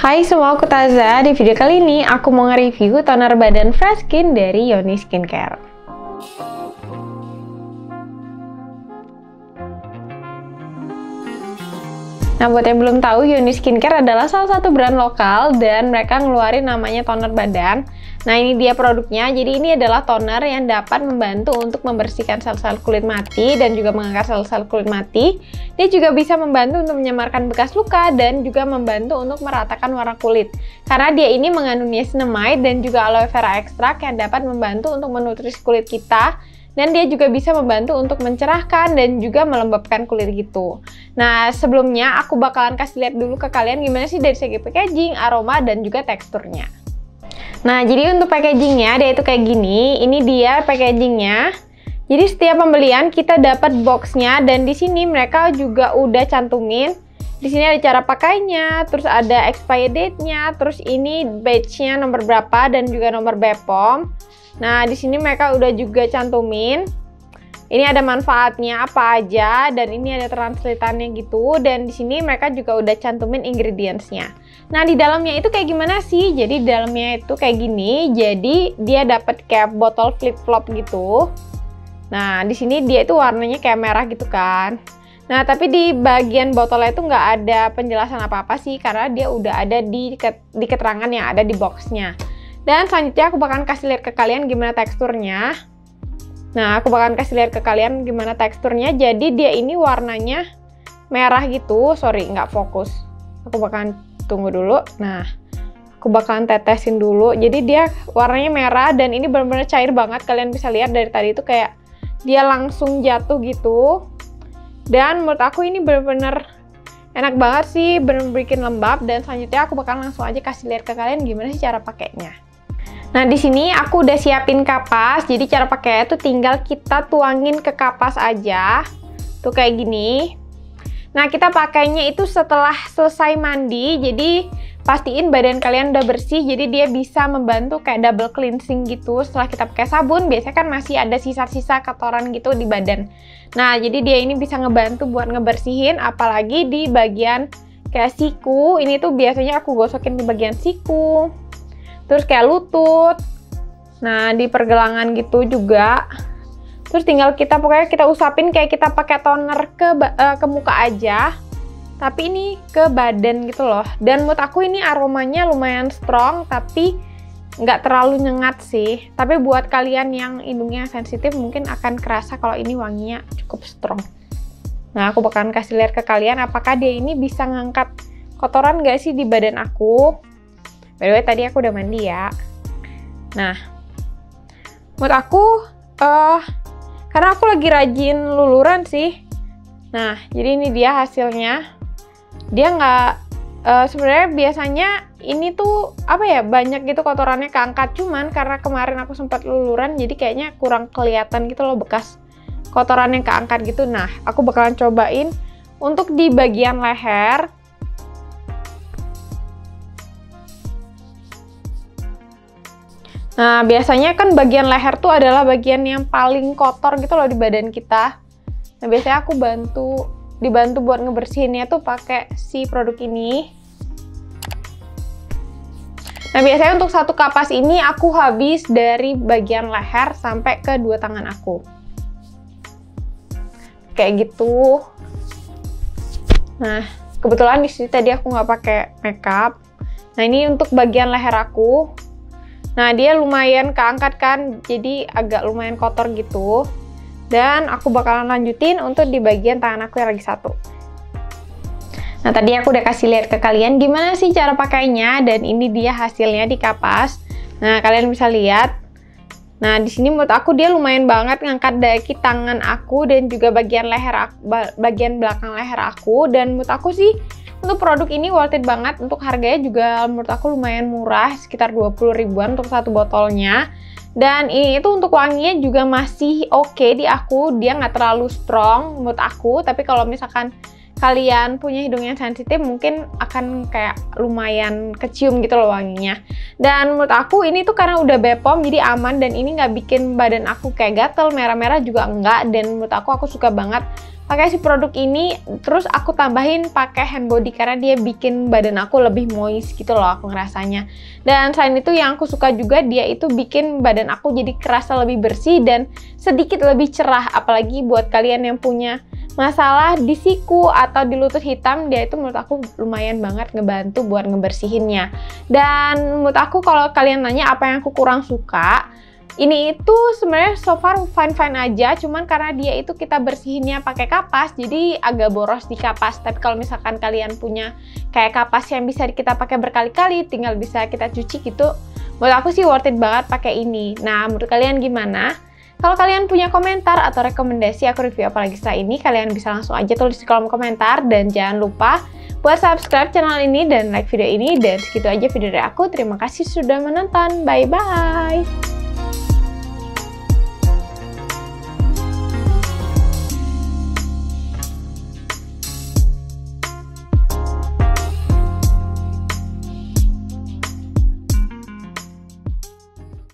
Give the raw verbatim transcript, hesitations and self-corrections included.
Hai semua, aku Taza. Di video kali ini aku mau nge-review toner badan Fresh Skin dari Yoni Skincare. Nah, buat yang belum tahu, Yoni Skincare adalah salah satu brand lokal dan mereka ngeluarin namanya toner badan. Nah, ini dia produknya. Jadi ini adalah toner yang dapat membantu untuk membersihkan sel-sel kulit mati dan juga mengangkat sel-sel kulit mati. Dia juga bisa membantu untuk menyamarkan bekas luka dan juga membantu untuk meratakan warna kulit. Karena dia ini mengandung niacinamide dan juga aloe vera ekstrak yang dapat membantu untuk menutrisi kulit kita. Dan dia juga bisa membantu untuk mencerahkan dan juga melembabkan kulit gitu. Nah, sebelumnya aku bakalan kasih lihat dulu ke kalian gimana sih dari segi packaging, aroma, dan juga teksturnya. Nah, jadi untuk packagingnya dia itu kayak gini. Ini dia packagingnya. Jadi setiap pembelian kita dapat boxnya dan di sini mereka juga udah cantumin. Di sini ada cara pakainya, terus ada expiry date-nya, terus ini badge-nya nomor berapa dan juga nomor B P O M. Nah, di sini mereka udah juga cantumin. Ini ada manfaatnya apa aja dan ini ada translatannya gitu, dan di sini mereka juga udah cantumin ingredients-nya. Nah, di dalamnya itu kayak gimana sih? Jadi di dalamnya itu kayak gini. Jadi dia dapat kayak botol flip-flop gitu. Nah, di sini dia itu warnanya kayak merah gitu kan. Nah, tapi di bagian botolnya itu nggak ada penjelasan apa-apa sih, karena dia udah ada di, di keterangan yang ada di boxnya. Dan selanjutnya aku bakalan kasih lihat ke kalian gimana teksturnya. Nah, aku bakalan kasih lihat ke kalian gimana teksturnya. Jadi dia ini warnanya merah gitu. Sorry, nggak fokus. Aku bakalan tunggu dulu. Nah, aku bakalan tetesin dulu. Jadi dia warnanya merah dan ini benar-benar cair banget. Kalian bisa lihat dari tadi itu kayak dia langsung jatuh gitu. Dan menurut aku ini benar-benar enak banget sih, benar-benar bikin lembab. Dan selanjutnya aku bakalan langsung aja kasih lihat ke kalian gimana sih cara pakainya. Nah, di sini aku udah siapin kapas. Jadi cara pakainya tuh tinggal kita tuangin ke kapas aja. Tuh kayak gini. Nah, kita pakainya itu setelah selesai mandi. Jadi pastiin badan kalian udah bersih. Jadi dia bisa membantu kayak double cleansing gitu. Setelah kita pakai sabun, biasanya kan masih ada sisa-sisa kotoran gitu di badan. Nah, jadi dia ini bisa ngebantu buat ngebersihin, apalagi di bagian kayak siku. Ini tuh biasanya aku gosokin di bagian siku. Terus kayak lutut. Nah, di pergelangan gitu juga. Terus tinggal kita pokoknya kita usapin kayak kita pakai toner ke uh, ke muka aja. Tapi ini ke badan gitu loh. Dan menurut aku ini aromanya lumayan strong, tapi nggak terlalu nyengat sih. Tapi buat kalian yang hidungnya sensitif mungkin akan kerasa kalau ini wanginya cukup strong. Nah, aku bakalan kasih lihat ke kalian apakah dia ini bisa ngangkat kotoran nggak sih di badan aku. By the way, tadi aku udah mandi ya. Nah, menurut aku, uh, karena aku lagi rajin luluran sih. Nah, jadi ini dia hasilnya. Dia nggak, uh, sebenarnya biasanya ini tuh, apa ya, banyak gitu kotorannya keangkat. Cuman karena kemarin aku sempat luluran, jadi kayaknya kurang kelihatan gitu loh bekas kotoran yang keangkat gitu. Nah, aku bakalan cobain untuk di bagian leher. Nah, biasanya kan bagian leher tuh adalah bagian yang paling kotor gitu loh di badan kita. Nah, biasanya aku bantu, dibantu buat ngebersihinnya tuh pakai si produk ini. Nah, biasanya untuk satu kapas ini aku habis dari bagian leher sampai ke dua tangan aku. Kayak gitu. Nah, kebetulan di sini tadi aku nggak pakai makeup. Nah, ini untuk bagian leher aku. Nah, dia lumayan keangkat kan, jadi agak lumayan kotor gitu. Dan aku bakalan lanjutin untuk di bagian tangan aku yang lagi satu. Nah, tadi aku udah kasih lihat ke kalian gimana sih cara pakainya, dan ini dia hasilnya di kapas. Nah, kalian bisa lihat. Nah, di sini menurut aku dia lumayan banget ngangkat dari tangan aku dan juga bagian leher aku, bagian belakang leher aku. Dan menurut aku sih untuk produk ini worth it banget. Untuk harganya juga menurut aku lumayan murah, sekitar dua puluh ribuan untuk satu botolnya. Dan ini itu untuk wanginya juga masih oke okay di aku. Dia nggak terlalu strong menurut aku. Tapi kalau misalkan kalian punya hidung yang sensitif mungkin akan kayak lumayan kecium gitu loh wanginya. Dan menurut aku ini tuh karena udah Bepom jadi aman, dan ini nggak bikin badan aku kayak gatel, merah-merah juga enggak. Dan menurut aku aku suka banget pakai si produk ini. Terus aku tambahin pakai hand body karena dia bikin badan aku lebih moist gitu loh aku ngerasanya. Dan selain itu yang aku suka juga dia itu bikin badan aku jadi kerasa lebih bersih dan sedikit lebih cerah, apalagi buat kalian yang punya masalah di siku atau di lutut hitam, dia itu menurut aku lumayan banget ngebantu buat ngebersihinnya. Dan menurut aku kalau kalian nanya apa yang aku kurang suka, ini itu sebenarnya so far fine-fine aja, cuman karena dia itu kita bersihinnya pakai kapas, jadi agak boros di kapas. Tapi kalau misalkan kalian punya kayak kapas yang bisa kita pakai berkali-kali, tinggal bisa kita cuci gitu, menurut aku sih worth it banget pakai ini. Nah, menurut kalian gimana? Kalau kalian punya komentar atau rekomendasi aku review apa lagi setelah ini, kalian bisa langsung aja tulis di kolom komentar. Dan jangan lupa buat subscribe channel ini dan like video ini. Dan segitu aja video dari aku. Terima kasih sudah menonton. Bye-bye!